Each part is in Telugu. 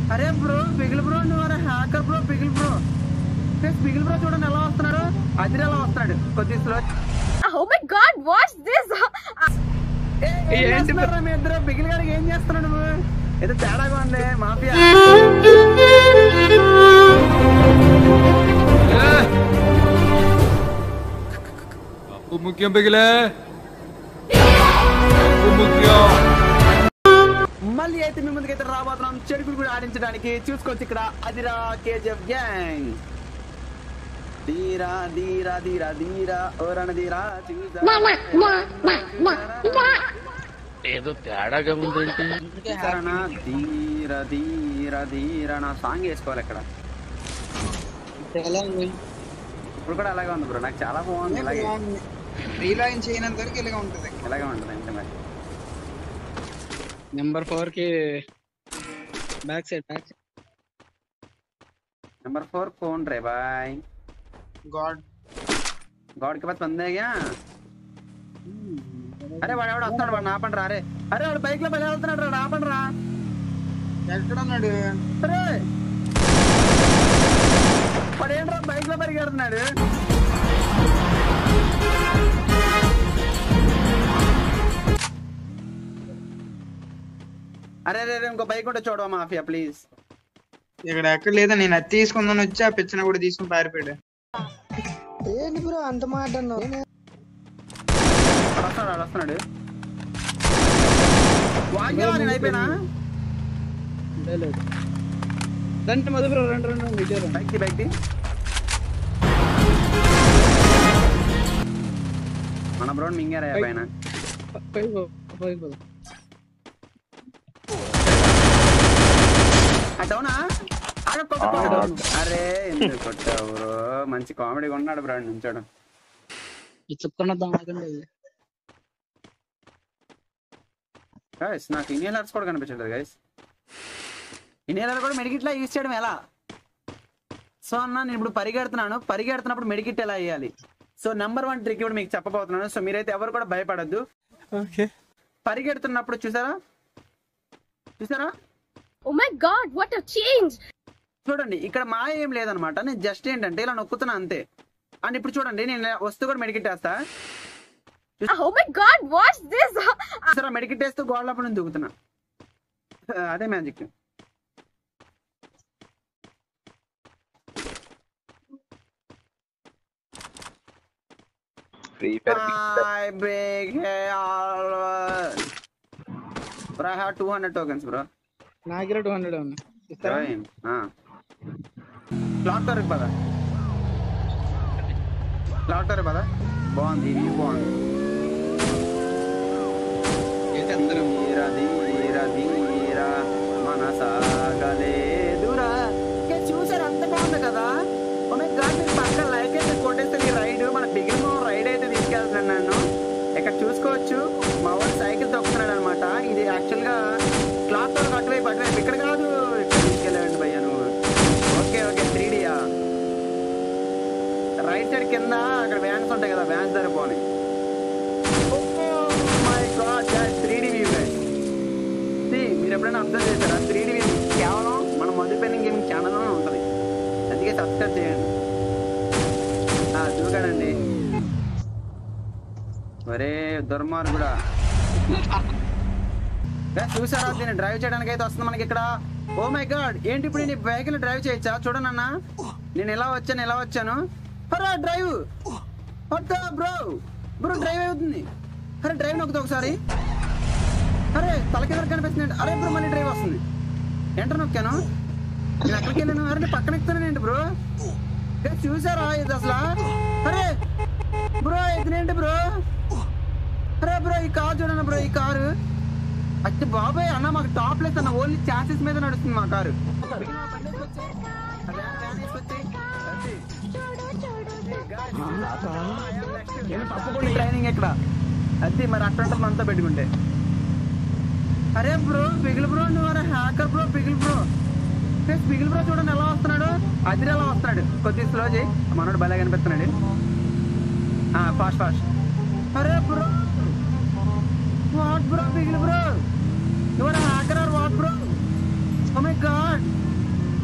అరే బ్రో పిగిల్ బ్రో నువ్వు అరే hacker bro Bigil bro Bigil bro చూడండి ఎలా వస్తున్నాడు అదిరి ఎలా వస్తున్నాడు కొద్దిగా slow. Oh my god, what's this? ఏంటి మీ ఇద్దరు పిగిల్ గారికి ఏం చేస్తున్నాడు నువ్వు? ఏదో తేడాగా ఉంది మాఫియా. ముఖ్యం పిగిలే ముఖ్యం. మళ్ళీ అయితే మీ ముందుకైతే రాబోతున్నాం చెడుకులు కూడా ఆడించడానికి. చూసుకోవచ్చు ఇక్కడ అదిరా కేజీఎఫ్ గ్యాంగ్. ధీరా ధీరా ధీరా ధీరా ఓరణ ధీరా ఏదో తేడాగా ఉందంటే ధీర ధీర ధీర నా సాంగ్ వేసుకోవాలి ఇక్కడ. ఇప్పుడు కూడా అలాగే ఉంది బ్రో, నాకు చాలా బాగుంది. ఇలాగే రీలాయిన్ చేయనంత వరకు ఇలాగే ఉంటుంది. ఇలాగే ఉంటుంది అంటే మరి. नंबर 4 के बैक साइड नंबर 4 कौन रे भाई? गॉड के पास बंदे है क्या? अरे వాడు వస్తున్నాడు, వాడు నాపండి రా. అరే వాడు బైక్ లో బయట వెళ్తున్నాడు రా, నాపండి రా. ఎక్కడున్నాడు? అరే వాడు ఏంట్రా బైక్ లో పరిగెడుతున్నాడు. అరే రే ఇంకో బైక్ ఉంటే చూడవా మాఫియా ప్లీజ్. ఇక్కడ ఎక్కడ లేదా, నేను అది తీసుకుందాని వచ్చి ఆ పిచ్చన కూడా తీసుకుని పారిపోయాడు. ఏంటి బ్రో అంత మాట అన్నావు? వస్తున్నాడు నేను అయిపోయినా రండి మధు బ్రో రండి బైక్ బైక్ మన బ్రో మింగారా పైన. డౌనా అరే ఎందుకు కొట్టావు బ్రో? మంచి కామెడీగా ఉన్నాడు బ్రో నుంచాడు. గైస్ నాకు ఇన్హేలర్స్ కూడా కనిపించలేదు గైస్. ఇన్హేలర్ కూడా మెడికిట్లా యూజ్ చేయడం ఎలా? సో అన్న నేను ఇప్పుడు పరిగెడుతున్నప్పుడు మెడికిట్ ఎలా వేయాలి? సో నెంబర్ 1 ట్రిక్ ఇప్పుడు మీకు చెప్పబోతున్నాను. సో మీరైతే ఎవరు కూడా భయపడద్దు. పరిగెడుతున్నప్పుడు చూసారా Oh my god, what a change! చూడండి ఇక్కడ మాయ ఏం లేదనమాట. నేను జస్ట్ ఏంటంటే ఇలా నొక్కుతున్నా అంతే. అండ్ ఇప్పుడు చూడండి నేను వస్తూ కూడా మెడికిట్ వేస్తా. Oh my god, what's this? సరే మెడికిట్ వేస్తూ గోడలప్పుడు నేను దూకుతున్నా. అదే magic. I break all. Bro, I have 200 tokens, bro. నా దగ్గర 200 ఉంది. ఇస్తారా? క్లాక్ టవర్ పద బాగుంది, ఇది బాగుంది. ధీరా ధీరా ధీరా మనసాగలేదురా. చూసారు అంత బాగుంది కదా. పక్కన లైక్ అయితే కొట్టేస్తే ఈ రైడ్ మన బిగిన్ రైడ్ అయితే తీసుకెళ్తున్నాను నన్ను. ఇక్కడ చూసుకోవచ్చు మా వాడు సైకిల్ తొక్కుతున్నాడు అనమాట. ఇది యాక్చువల్ గా క్లాత్ తో అటువైపు ఇక్కడ కాదు, ఇక్కడ తీసుకెళ్ళండి భయ్యా నువ్వు. ఓకే 3Dయా? రైట్ సైడ్ కింద అక్కడ వ్యాన్స్ ఉంటాయి కదా, వ్యాన్స్ సరిపోని. My god 3D view guys. మీరు ఎప్పుడైనా అబ్జర్వ్ చేశారా? 3D వ్యూ కేవలం మన మధుపెన్ గేమింగ్ ఛానల్లోనే ఉంటుంది. అందుకే సబ్స్క్రైబ్ చేయండి. చూడండి ఒరే దుర్మార్గుడా. చూసారా దీన్ని డ్రైవ్ చేయడానికి అయితే వస్తుంది మనకి ఇక్కడ. ఓ మై గాడ్ ఏంటి ఇప్పుడు నేను వెహికల్ డ్రైవ్ చేయొచ్చా? చూడండి అన్న నేను ఎలా వచ్చాను. అరే డ్రైవ్ బ్రో డ్రైవ్ అవుతుంది. అరే డ్రైవ్ నొక్కుతా ఒకసారి. అరే తలకి దగ్గర కనిపిస్తుంది. అరే బ్రో మళ్ళీ డ్రైవ్ వస్తుంది. ఎంటర్ నొక్కాను, నేను ఎక్కడికి వెళ్ళాను. అరే నేను పక్కన ఎక్కుతాను ఏంటి బ్రో? చూసారా ఇది అసలు? అరే బ్రో ఇదేంటి బ్రో? అరే బ్రో ఈ కారు చూడండి బ్రో, ఈ కారు అచ్చే బాబాయ్ అన్న మాకు టాప్ లెస్ అన్న, ఓన్లీ ఛాన్సెస్ మీద నడుస్తుంది మా కారు. ట్రైనింగ్ ఎక్కడ అది మరి అట్లా మనతో పెట్టుకుంటే. అరే బ్రో పిగిల్ బ్రో నువ్వు అరే హ్యాకర్ బ్రో పిగిల్ బ్రో చూడండి ఎలా వస్తున్నాడు, అదిరి ఎలా వస్తున్నాడు. కొద్దిగా స్లో చేయి, మనోడు భలే కనిపిస్తున్నాడు. ఫాస్ట్ అరే bro what bro Bigil bro, you are a hacker or what bro? Oh my god.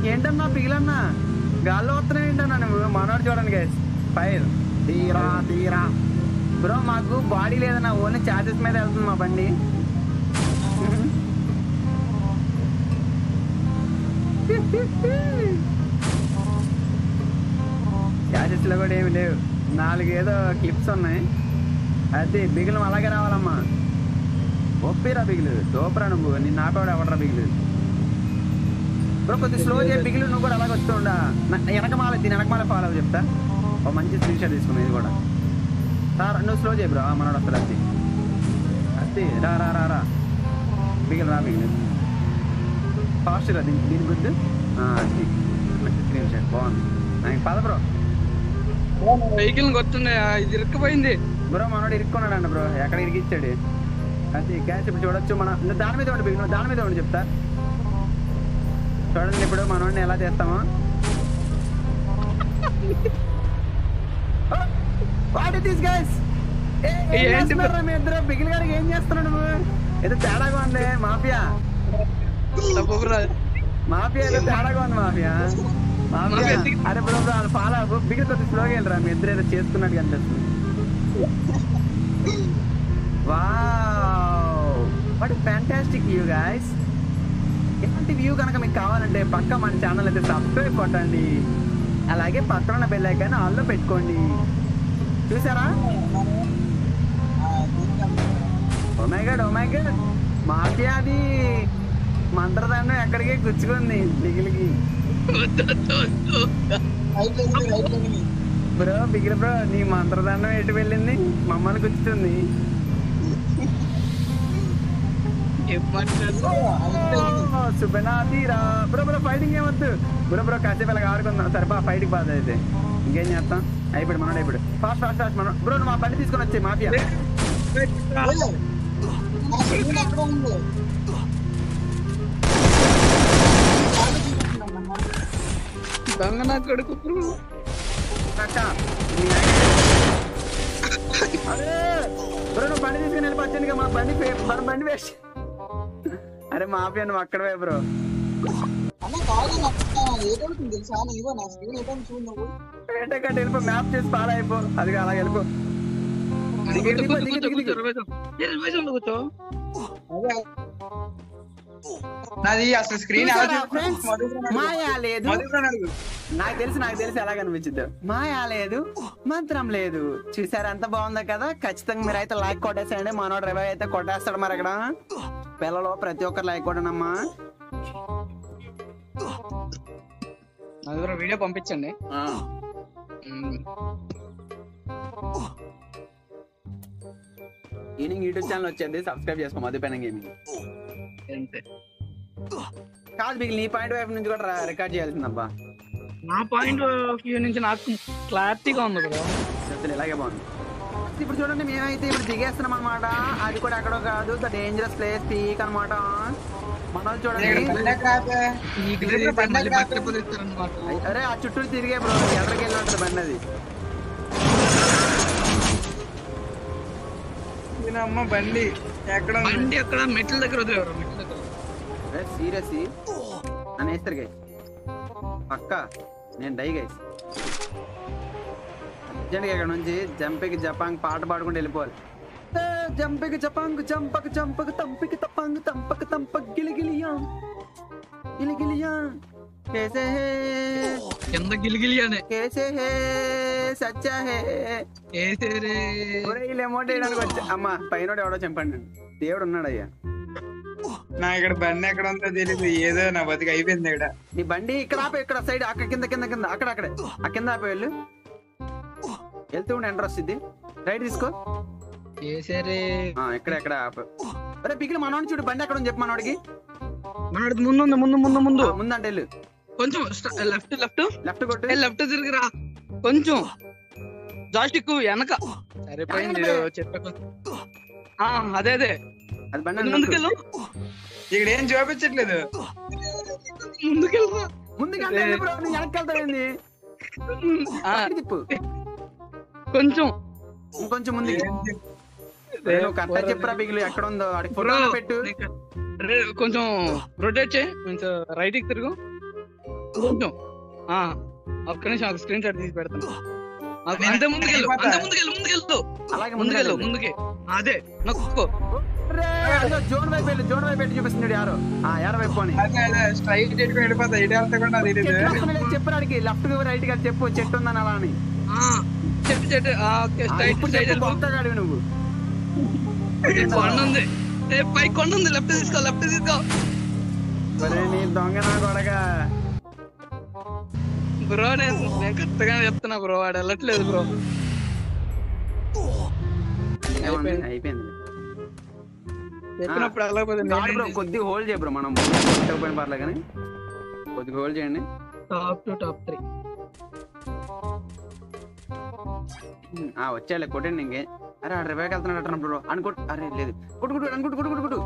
ఏంటన్నా పిగిలన్నా గాల్లో వస్తున్నావు ఏంటన్నా నువ్వు మనోడు చూడండి గైస్ ఫైర్ తీరా తీరా బ్రో మాకు బాడీ లేదన్నా ఓన్లీ చార్జెస్ మీద వెళ్తుంది మా బండి చార్జెస్ లో కూడా ఏమి లేవు 4 ఏదో క్లిప్స్ ఉన్నాయి అది బిగులు అలాగే రావాలమ్మా ఒప్పిరా బిగులు తోపరా నువ్వు నిన్ను ఆపవాడు ఎవడరా బిగులు బ్రో కొద్దిగా స్లో చేయి బిగులు నువ్వు కూడా అలాగే వస్తూ ఉండా వెనకమాల దీని వెనకమాల ఫాలో చెప్తా ఒక మంచి స్క్రీన్ షాట్ తీసుకున్నావు ఇది కూడా నువ్వు స్లో చేయి బ్రో మనోడు వస్తాడు అది అది రా రా రా రా బిగులు రా బిగులు ఫాస్ట్ రా దీని గుర్తు అది మంచి స్క్రీన్ షాట్ బాగుంది నాకు పద బ్రో వెహికల్ కొడుతుండే ఇది ఇరుక్కుపోయింది బ్రో మనోడు ఇరుక్కున్నాడు అంట బ్రో ఎక్కడ ఇరికిచ్చాడు అది క్యాష్ ఇప్పుడు చూడొచ్చు మన దాని మీద ఉండి బిగిన దాని మీద ఉండి చెప్తా చూడండి ఇప్పుడు మనోడిని ఎలా చేస్తామో వాట్ ఇస్ దిస్ గైస్ మీ ఇద్దరు బిగిల్ గారికి ఏం చేస్తున్నాడు నువ్వు ఏదో తేడాగా ఉంది మాఫియా మాఫియా ఏదో తేడాగా ఉంది మాఫియా అరే బ్రో వాళ్ళు ఫాలో బిగిల్ కొద్దిగా స్లోగా వెళ్ళరా మీ ఇద్దరు ఏదో చేసుకున్నట్టు అనిపిస్తుంది wow what fantastic view guys ఇలాంటి వ్యూ కనుక మీకు కావాలంటే పక్క మన ఛానల్ అయితే సబ్స్క్రైబ్ కొట్టండి అలాగే పక్కన ఉన్న బెల్ ఐకాన్ ఆల్లో పెట్టుకోండి చూసారా ఓ మై గాడ్ మాఫియాది మంత్రదండం ఎక్కడికి గుచ్చుకుంది బిగిలికి బ్రో బిగిలి బ్రో నీ మంత్రదండం ఎటు వెళ్ళింది మమ్మల్ని గుచ్చుతుంది శుభనాథీరా బ్రో బ్రో ఫైటింగ్ ఏమొద్దు బ్రో కాసేపు ఇలాగ ఆడుకుందాం సరిపా ఫైట్కి బాధ అయితే ఇంకేం చేస్తాం అయిపోయి మనోడు అయిపోయి ఫాస్ట్ మనం బ్రో నువ్వు మా బండి తీసుకొని వచ్చాయి మాఫియా దొంగ నా కొడుకు అరే బ్రో నువ్వు బండి తీసుకుని వెళ్ళిపోవచ్చాను మన బండి వేస్ట్ అరే మాఫియా నువ్వు అక్కడవే బ్రో ఏంటంటే వెళ్ళిపో మ్యాప్ చేసి ఫాలో అయిపో అది అలా వెళ్ళిపో నాది అసలు స్క్రీన్ మాయా లేదు నాకు తెలిసి ఎలాగ అనిపించింది మాయా లేదు మంత్రం లేదు చూసారు ఎంత బాగుందో కదా ఖచ్చితంగా మీరు అయితే లైక్ కొట్టేసేయండి మనోడు రివైవ్ అయితే కొట్టేస్తాడు మరి అక్కడ పిల్లలు ప్రతి ఒక్కరు లైక్ కొట్టనమ్మా వీడియో పంపించండి ఈవినింగ్ యూట్యూబ్ ఛానల్ వచ్చేది సబ్స్క్రైబ్ చేసుకో మధుపెన గేమింగ్ కాదు మీకు నీ పాయింట్ వైపు నుంచి కూడా రికార్డ్ చేయాల్సిందబ్బా నా పాయింట్ వ్యూ నుంచి నాకు క్లారిటీగా ఉంది కదా ఇలాగే బాగుంది ఇప్పుడు చూడండి మేమైతే ఇప్పుడు దిగేస్తున్నాం అనమాట అది కూడా ఎక్కడో కాదు ద డేంజరస్ ప్లేస్ పీక్ అనమాట మన చూడండి అరే ఆ చుట్టూ తిరిగే బ్రో ఎక్కడికి వెళ్ళి ఉంటుంది బండి అది అమ్మ బండి ఎక్కడ బండి ఎక్కడ మెట్ల దగ్గర వదిలేవారు మెట్ల దగ్గర సీరియస్ అని వేస్తారు గైస్ పక్క నేను డై గైస్ అర్జెంట్గా ఇక్కడ నుంచి జంపికి జపాంగ్ పాట పాడుకుంటూ వెళ్ళిపోవాలి జంపికి జపాంగ్ జంపక జంపక తంపికి తపాంగ్ తంపక తంపక గిలిగిలియా గిలిగిలియా कैसे है కింద గిలిగిలియానే कैसे है సచ్చా है कैसे रे ఒరేయ్ లెమోట్ వేయడానికి వచ్చా అమ్మ పైనోడు ఎవడో చంపండి దేవుడు ఉన్నాడు అయ్యా నా ఇక్కడ బండి ఎక్కడ ఉందో తెలియదు ఏదో నా బతికి అయిపోయింది ఇక్కడ నీ బండి ఇక్కడ ఆపే ఇక్కడ సైడ్ అక్కడ కింద కింద కింద అక్కడే ఆ కింద ఆపే వెళ్ళు వెళ్తూ ఉండి ఎంటర్ వస్తుంది రైట్ తీసుకో ఇక్కడ ఆపే అరే పిగిలి మనోడిని చూడు బండి ఎక్కడ ఉంది చెప్పు మనోడికి మనోడికి ముందు ముందంటే వెళ్ళు కొంచెం లెఫ్ట్ కొట్టు లెఫ్ట్ తిరిగిరా కొంచెం జాస్టిక్ వెనక సరిపోయింది అదే అది బండి ముందుకెళ్ళు ఇక్కడ ఏం చూపించట్లేదు ముందుకెళ్ళరా వెనకెళ్తాయింది తిప్పు కొంచెం ముందుకి కరెక్ట్ చెప్పురా బిగులు ఎక్కడ ఉందో అడిగి ఫోటో పెట్టు కొంచెం రొటేట్ చేయి కొంచెం రైట్ కి తిరుగు కొంచెం ఒక్క నిమిషం ఒక స్క్రీన్ షాట్ తీసి పెడతాను. అంతే ముందుకెళ్ళు, అలాగే ముందుకే అదే నొక్కో. జోన్ వైపు వెళ్ళి చూపిస్తున్నాడు యారో యారో వైపు అని అదే స్ట్రైట్ ఎట్టుకుని వెళ్ళిపోతా. ఇటు వెళ్తా కూడా అది చెప్పు అడిగి లెఫ్ట్ రైట్ గా చెప్పు చెట్టు ఉందని అలా అని చెట్టు స్ట్రైట్ పోతాడు నువ్వు. కొండ ఉంది, పై కొండ ఉంది, లెఫ్ట్ తీసుకో. నీ దొంగ నా కొడగా బ్రో నేను కరెక్ట్ గా చెప్తున్నా బ్రో, వాడు వెళ్ళట్లేదు బ్రో. అయిపోయింది చెప్పినప్పుడు వెళ్ళకపోతే కొద్దిగా హోల్డ్ చేయ బ్రో. మనం పోయిన పర్లే కానీ కొద్దిగా హోల్డ్ చేయండి. టాప్ 2 టాప్ 3 వచ్చేయాలి కొట్టండి ఇంకే. అరే ఆడ రివేకి వెళ్తున్నాడు అట్రా బ్రో అనుకోట్. అరే లేదు కొట్టు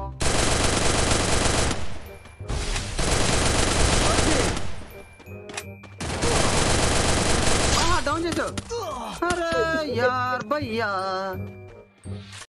డౌన్ చేసావు. అరే యార్ భయ్యా